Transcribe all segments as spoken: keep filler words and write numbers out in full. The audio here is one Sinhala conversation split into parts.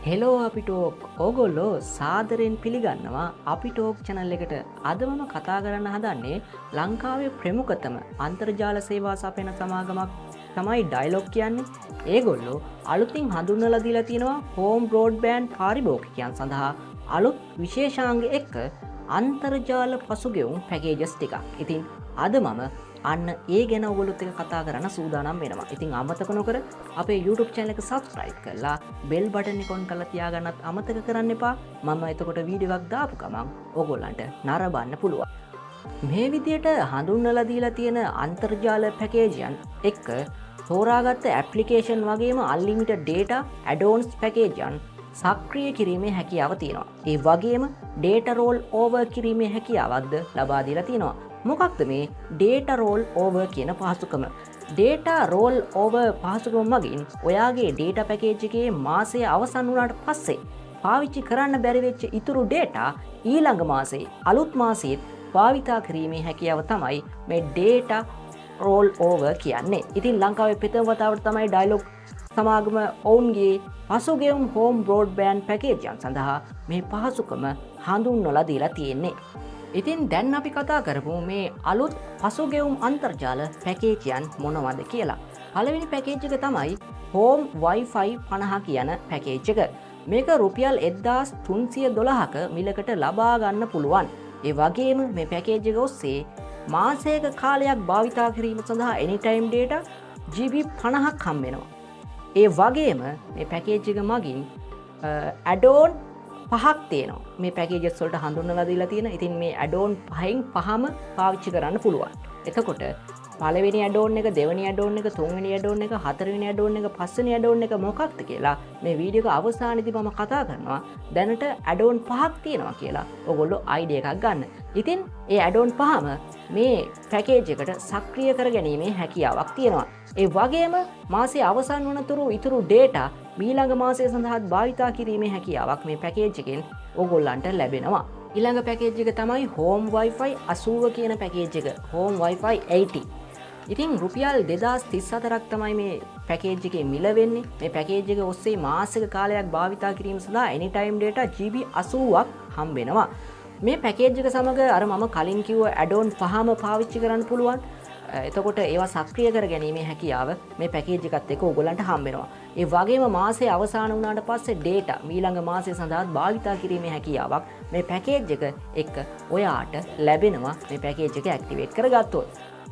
හෙලෝ අපි ටෝක් ඕගොල්ලෝ සාදරයෙන් පිළිගන්නවා අපි ටෝක් channel එකට. අද මම කතා කරන්න හදන්නේ ලංකාවේ ප්‍රමුඛතම අන්තර්ජාල සේවා සපයන සමාගමක් තමයි ඩයලොග් කියන්නේ. ඒගොල්ලෝ අලුතින් හඳුන්වලා දීලා තියෙනවා හෝම් බ්‍රෝඩ්බෑන්ඩ් පාරිභෝගිකයන් සඳහා අලුත් විශේෂාංග එක්ක අන්තර්ජාල පසුගෙවුම් පැකේජස් ටිකක්. ඉතින් අද මම අන්න ඒ ගැන ඔයගොල්ලොත් එක්ක කතා කරන්න සූදානම් වෙනවා. ඉතින් අමතක නොකර අපේ YouTube channel එක subscribe කරලා bell button එක on කරලා තියාගන්නත් අමතක කරන්න එපා. මම එතකොට වීඩියෝ එකක් දාපු ගමන් ඔයගොල්ලන්ට නරඹන්න පුළුවන්. මේ විදියට හඳුන්වලා දීලා තියෙන අන්තර්ජාල පැකේජයන් එක්ක තෝරාගත්ත ඇප්ලිකේෂන් වගේම unlimited data add-ons පැකේජයන් සක්‍රිය කිරීමේ හැකියාව තියෙනවා. ඒ වගේම data roll over කිරීමේ හැකියාවක්ද ලබා දීලා තියෙනවා. මොකක්ද මේ data roll over කියන පහසුකම? data roll over පහසුකම මගින් ඔයාගේ data package එකේ මාසය අවසන් වුණාට පස්සේ පාවිච්චි කරන්න බැරි වෙච්ච ඉතුරු data ඊළඟ මාසයේ අලුත් මාසෙත් භාවිතා කිරීමේ හැකියාව තමයි මේ data roll over කියන්නේ. ඉතින් ලංකාවේ ප්‍රථම වතාවට තමයි ඩයලොග් සමාගම ඔවුන්ගේ පසුගෙවුම් හෝම් බ්‍රෝඩ්බෑන්ඩ් පැකේජයන් සඳහා මේ පහසුකම හඳුන්වලා දීලා තියෙන්නේ. ඉතින් දැන් අපි කතා කරමු මේ අලුත් පසුගෙවුම් අන්තර්ජාල පැකේජයන් මොනවද කියලා. පළවෙනි පැකේජ් එක තමයි හෝම් වයිෆයි පනහ කියන පැකේජ් එක. මේක රුපියල් එක්දාස් තුන්සිය දොළහක මිලකට ලබා ගන්න පුළුවන්. ඒ වගේම මේ පැකේජ් එක ඔස්සේ මාසයක කාලයක් භාවිතා කිරීම සඳහා anytime data ජී බී පනහක් හම්බ වෙනවා. ඒ වගේම මේ පැකේජ් එක මගින් add-on පහක් තියෙනවා. මේ පැකේජස් වලට හඳුන්වලා දීලා තියෙන. ඉතින් මේ add-on පහෙන් පහම පාවිච්චි කරන්න පුළුවන්. එතකොට පළවෙනි add-on එක, දෙවෙනි add-on එක, තුන්වෙනි add-on එක, හතරවෙනි add-on එක, පස්වෙනි add-on එක මොකක්ද කියලා මේ වීඩියෝ එක අවසානයේදී මම කතා කරනවා. දැනට add-on පහක් තියෙනවා කියලා ඔයගොල්ලෝ අයිඩියා එකක් ගන්න. ඉතින් ඒ add-on පහම මේ පැකේජ් එකට සක්‍රිය කර ගැනීමේ හැකියාවක් තියෙනවා. ඒ වගේම මාසයේ අවසන් වනතුරු ඉතුරු data ඊළඟ මාසය සඳහා භාවිතා කිරීමේ හැකියාවක් මේ පැකේජ් එකෙන් ඕගොල්ලන්ට ලැබෙනවා. ඊළඟ පැකේජ් එක තමයි හෝම් වයිෆයි අසූව කියන පැකේජ් එක. Home wifi eighty. ඉතින් රුපියල් දෙදාස් තිස් හතරක් තමයි මේ පැකේජ් එකේ මිල වෙන්නේ. මේ පැකේජ් එක ඔස්සේ මාසික කාලයක් භාවිතා කිරීම සඳහා anytime data ජී බී අසූවක් හම්බ වෙනවා. මේ පැකේජ් එක සමග අර මම කලින් කිව්ව add-on පහම පාවිච්චි කරන්න පුළුවන්. එතකොට ඒවා සක්‍රිය කර ගැනීමේ හැකියාව මේ පැකේජ් එකත් එක්ක ඕගොල්ලන්ට හම්බ වෙනවා. ඒ වගේම මාසයේ අවසන් වුණාට පස්සේ data ඊළඟ මාසය සඳහා භාවිතා කිරීමේ හැකියාවක් මේ පැකේජ් එක එක්ක ඔයාට ලැබෙනවා. මේ පැකේජ් එක ඇක්ටිවේට් කරගත්තොත්.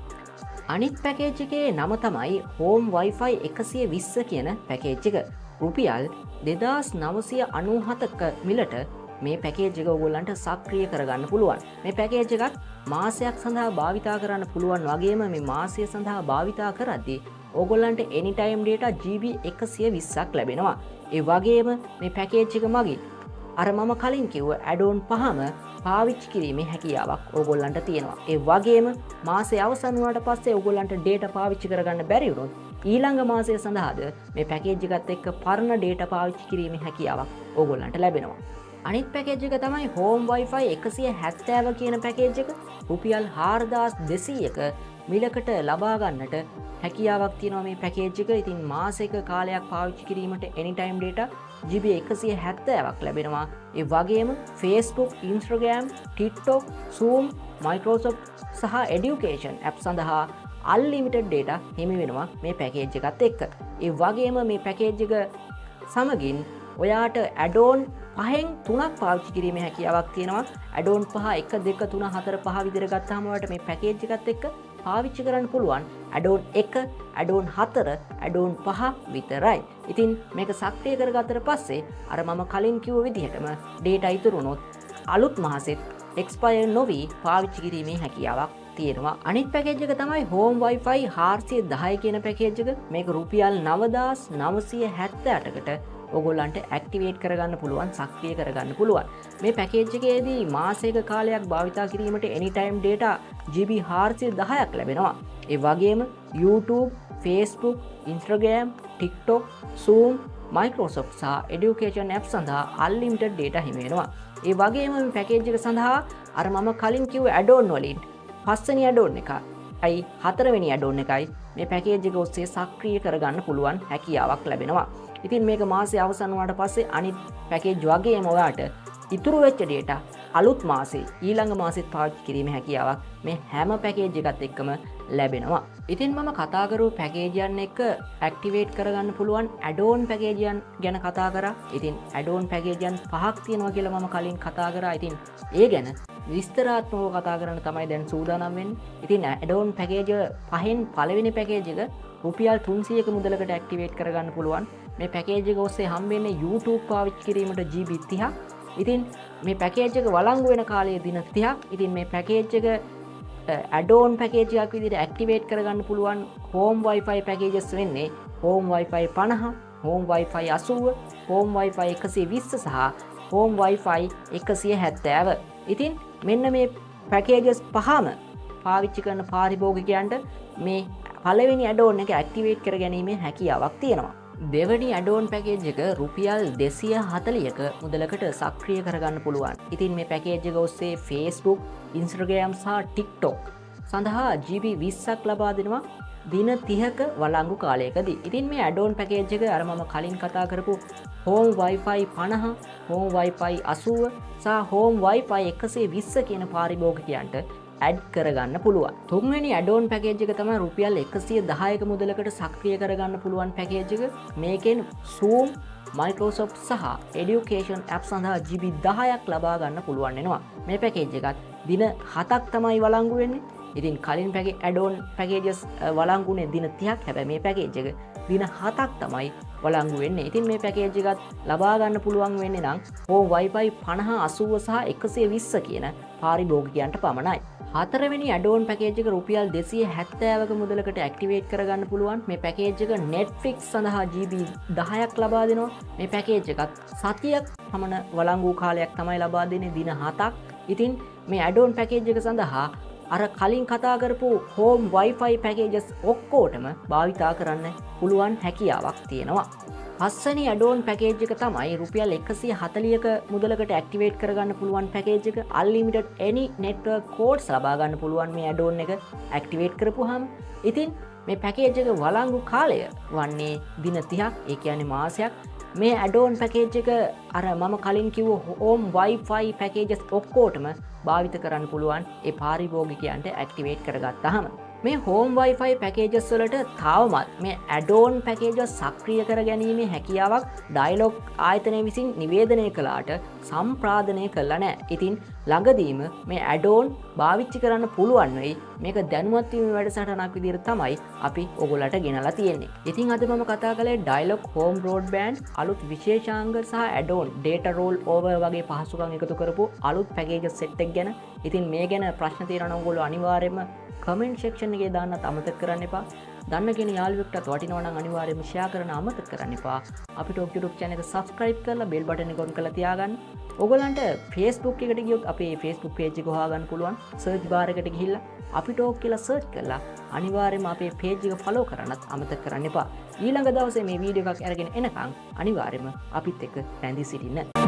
අනිත් පැකේජ් එකේ නම තමයි හෝම් වයිෆයි එකසිය විස්ස කියන පැකේජ් එක. රුපියල් දෙදාස් නවසිය අනූහතක මිලට මේ පැකේජ් එක ඔයගොල්ලන්ට සක්‍රිය කරගන්න පුළුවන්. මේ පැකේජ් එකත් මාසයක් සඳහා භාවිතා කරන්න පුළුවන් වගේම මේ මාසය සඳහා භාවිතා කරද්දී ඕගොල්ලන්ට anytime data ජී බී එකසිය විස්සක් ලැබෙනවා. ඒ වගේම මේ පැකේජ් එක මගින් අර මම කලින් කිව්ව add-on පහම පාවිච්චි කිරීමේ හැකියාවක් ඕගොල්ලන්ට තියෙනවා. ඒ වගේම මාසය අවසන් වුණාට පස්සේ ඕගොල්ලන්ට data පාවිච්චි කරගන්න බැරි වුණොත් ඊළඟ මාසය සඳහාද මේ පැකේජ් එකත් එක්ක පරණ data පාවිච්චි කිරීමේ හැකියාවක් ඕගොල්ලන්ට ලැබෙනවා. අනිත් පැකේජ් එක තමයි හෝම් වයිෆයි එකසිය හැත්තෑව කියන පැකේජ් එක. රුපියල් හාරදාස් දෙසීයක මිලකට ලබා ගන්නට හැකියාවක් තියෙනවා මේ පැකේජ් එක. ඉතින් මාසයක කාලයක් පාවිච්චි කිරීමට anytime data ජී බී එකසිය හැත්තෑවක් ලැබෙනවා. ඒ වගේම Facebook, Instagram, TikTok, Zoom, Microsoft සහ Education app සඳහා unlimited data හිමි වෙනවා මේ පැකේජ් එකත් එක්ක. ඒ වගේම මේ පැකේජ් එක සමගින් ඔයාට add-on පහෙන් තුනක් පාවිච්චි කිරීමේ හැකියාවක් තියෙනවා. add-on පහ එක දෙක තුන හතර පහ විදිහට ගත්තාම ඔයාලට මේ පැකේජ් එකත් එක්ක පාවිච්චි කරන්න පුළුවන් add-on එක, add-on හතර, add-on පහ විතරයි. ඉතින් මේක සක්‍රිය කරගත්තට පස්සේ අර මම කලින් කිව්ව විදිහටම data ඉතුරු වුණොත් අලුත් මාසෙත් expire නොවි පාවිච්චි කිරීමේ හැකියාවක් තියෙනවා. අනිත් පැකේජ් එක තමයි හෝම් වයිෆයි හාරසිය දහය කියන පැකේජ් එක. මේක රුපියල් නවදාස් නවසිය හැත්තෑටකට ඔගොල්ලන්ට ඇක්ටිවේට් කරගන්න පුළුවන්, සක්‍රිය කරගන්න පුළුවන්. මේ පැකේජ් එකේදී මාසයක කාලයක් භාවිතා කිරීමට anytime data ජී බී හාරසිය දහයක් ලැබෙනවා. ඒ වගේම YouTube, Facebook, Instagram, TikTok, Zoom, Microsoft සහ Education app සඳහා unlimited data හිමි වෙනවා. ඒ වගේම මේ පැකේජ් එක සඳහා අර මම කලින් කිව්ව add-on වලින් පස්වෙනි add-on එක අයි හතරවෙනි add-on එකයි මේ පැකේජ් එක ඔස්සේ සක්‍රිය කරගන්න පුළුවන් හැකියාවක් ලැබෙනවා. ඉතින් මේක මාසේ අවසන් වුණාට පස්සේ අනිත් පැකේජ් වගේම ඔයාට ඉතුරු වෙච්ච data අලුත් මාසේ ඊළඟ මාසෙත් පාවිච්චි කිරීමේ හැකියාවක් මේ හැම පැකේජ් එකත් එක්කම ලැබෙනවා. ඉතින් මම කතා කරු පැකේජයන් එක්ක ඇක්ටිවේට් කරගන්න පුළුවන් ඇඩෝන් පැකේජයන් ගැන කතා කරා. ඉතින් ඇඩෝන් පැකේජයන් පහක් තියෙනවා කියලා මම කලින් කතා කරා. ඉතින් ඒ ගැන විස්තරාත්මකව කතා කරන්න තමයි දැන් සූදානම් වෙන්නේ. ඉතින් ඇඩෝන් පැකේජ් පහෙන් පළවෙනි පැකේජ් එක රුපියල් තුන්සීයක මුදලකට ඇක්ටිවේට් කරගන්න පුළුවන්. මේ පැකේජ් එක ඔස්සේ හම්බෙන්නේ YouTube පාවිච්චි කිරීමට ජී බී තිහක්. ඉතින් මේ පැකේජ් එක වළංගු වෙන කාලය දින තිහක්. ඉතින් මේ පැකේජ් එක ඇඩෝන් පැකේජ් එකක් විදිහට ඇක්ටිවේට් කරගන්න පුළුවන් හෝම් වයිෆයි පැකේජස් වෙන්නේ හෝම් වයිෆයි පනහ, හෝම් වයිෆයි අසූව, හෝම් වයිෆයි එකසිය විස්ස සහ හෝම් වයිෆයි එකසිය හැත්තෑව. ඉතින් මෙන්න මේ පැකේජස් පහම පාවිච්චි කරන පාරිභෝගිකයන්ට මේ පළවෙනි ඇඩෝන් එක ඇක්ටිවේට් කර ගැනීමේ හැකියාවක් තියෙනවා. දෙවැනි ඇඩෝන් පැකේජ් එක රුපියල් දෙසිය හතලිහක මුදලකට සක්‍රිය කරගන්න පුළුවන්. ඉතින් මේ පැකේජ් එක ඔස්සේ Facebook, Instagram සහ TikTok සඳහා ජී බී විස්සක් ලබා දෙනවා දින තිහක වළංගු කාලයකදී. ඉතින් මේ ඇඩෝන් පැකේජ් එක අර මම කලින් කතා කරපු හෝම් වයිෆයි පනහ, හෝම් වයිෆයි අසූව සහ හෝම් වයිෆයි එකසිය විස්ස කියන පාරිභෝගිකයන්ට ඇඩ් කරගන්න පුළුවන්. තුන්වෙනි ඇඩෝන් පැකේජ් එක තමයි රුපියල් එකසිය දහයක මුදලකට සක්‍රිය කරගන්න පුළුවන් පැකේජ් එක. මේකෙන් Zoom, Microsoft සහ Education app සඳහා ජී බී දහයක් ලබා ගන්න පුළුවන් වෙනවා. මේ පැකේජ් එකත් දින හතක් තමයි වළංගු වෙන්නේ. ඉතින් කලින් පැකේ ඇඩෝන් පැකේජස් වළංගුනේ දින තිහක්. හැබැයි මේ පැකේජ් එක දින හතක් තමයි වළංගු වෙන්නේ. ඉතින් මේ පැකේජ් එකත් ලබා ගන්න පුළුවන් වෙන්නේ නම් හෝම් වයිෆයි පනහ, අසූව සහ එකසිය විස්ස කියන පාරිභෝගිකයන්ට පමණයි. හතරවෙනි ඇඩෝන් පැකේජ් එක රුපියල් දෙසිය හැත්තෑවක මුදලකට ඇක්ටිවේට් කරගන්න පුළුවන්. මේ පැකේජ් එක Netflix සඳහා ජී බී දහයක් ලබා දෙනවා. මේ පැකේජ් එකත් සතියක් පමණ වළංගු කාලයක් තමයි ලබා දෙන්නේ දින හතක්. ඉතින් මේ ඇඩෝන් පැකේජ් එක සඳහා අර කලින් කතා කරපු හෝම් වයිෆයි පැකේජස් ඔක්කොටම භාවිතා කරන්න පුළුවන් හැකියාවක් තියෙනවා. පස්වෙනි ඇඩෝන් පැකේජ් එක තමයි රුපියල් එකසිය හතලිහක මුදලකට ඇක්ටිවේට් කරගන්න පුළුවන් පැකේජ් එක. Unlimited any network codes ලබා ගන්න පුළුවන් මේ ඇඩෝන් එක ඇක්ටිවේට් කරපුවාම. ඉතින් මේ පැකේජ් එක වළංගු කාලය වන්නේ දින තිහක්. ඒ කියන්නේ මාසයක්. මේ ඇඩෝන් පැකේජ් එක අර මම කලින් කිව්ව හෝම් වයිෆයි පැකේජස් ඔක්කොටම භාවිත කරන්න පුළුවන් ඒ පාරිභෝගිකයන්ට ඇක්ටිවේට් කරගත්තාම. මේ හෝම් වයිෆයි පැකේජස් වලට තවමත් මේ ඇඩෝන් පැකේජස් සක්‍රිය කර ගැනීමේ හැකියාවක් ඩයලොග් ආයතනය විසින් නිවේදනය කළාට සම්ප්‍රාදනය කළා නැහැ. ඉතින් ළඟදීම මේ ඇඩෝන් භාවිතා කරන්න පුළුවන් වෙයි. මේක දැනුවත් වීම වැඩසටහනක් විදිහට තමයි අපි ඔයගොල්ලන්ට ගෙනලා තියෙන්නේ. ඉතින් අද මම කතා කළේ ඩයලොග් හෝම් බ්‍රෝඩ්බෑන්ඩ් අලුත් විශේෂාංග සහ ඇඩෝන් ඩේටා රෝල් ඕවර් වගේ පහසුකම් එකතු කරපු අලුත් පැකේජස් සෙට් එක ගැන. ඉතින් මේ ගැන ප්‍රශ්න තියෙනවා නම් ඔයගොල්ලෝ අනිවාර්යයෙන්ම කමෙන්ට් සෙක්ෂන් එකේ දාන්නත් අමතක කරන්න එපා. දන්න කෙන යාළුවෙක්ටත් වටිනවා නම් අනිවාර්යයෙන්ම ෂෙයා කරන්න අමතක කරන්න එපා. අපිට YouTube channel එක subscribe කරලා bell button එක on කරලා තියාගන්න. ඔයගොල්ලන්ට Facebook එකට ගියොත් අපේ Facebook page එක හොයාගන්න පුළුවන්. search bar එකට ගිහිල්ලා අපි talk කියලා search කරලා අනිවාර්යයෙන්ම අපේ page එක follow කරන්නත් අමතක කරන්න එපා. ඊළඟ දවසේ මේ වීඩියෝ එකක් අරගෙන එනකන් අනිවාර්යයෙන්ම අපිත් එක්ක රැඳී සිටින්න.